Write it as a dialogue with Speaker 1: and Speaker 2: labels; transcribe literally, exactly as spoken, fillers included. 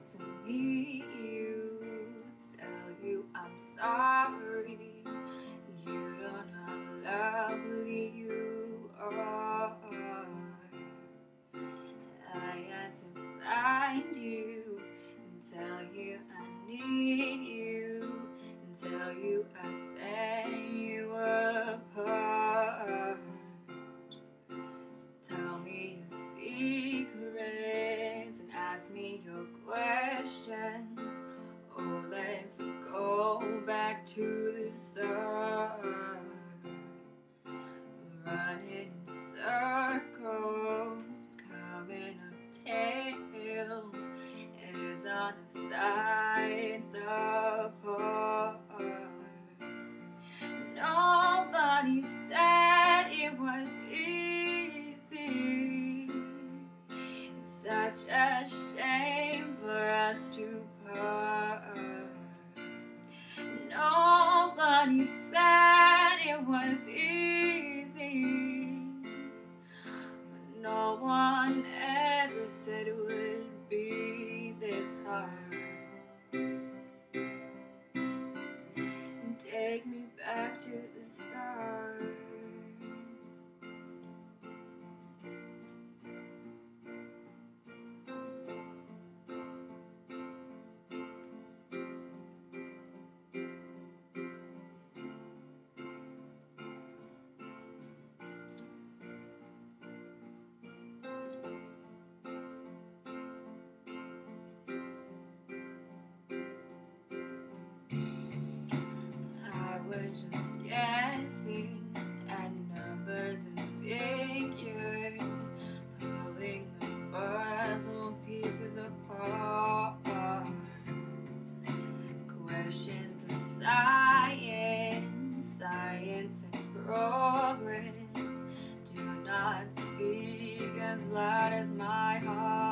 Speaker 1: to meet you, tell you I'm sorry. You don't know how lovely you are. I had to find you and tell you I need you and tell you I set you apart. Tell me your secrets and ask me your questions. Oh, let's go back to the start. Running in circles, coming up tails, heads on the sides apart. Nobody said it was easy. It's such a shame for us to part. Nobody said it was easy, but no one ever said it would be this hard. Take me back to the start. I was just guessing at numbers and figures, pulling the puzzle pieces apart. Questions of science, science and progress do not speak as loud as my heart.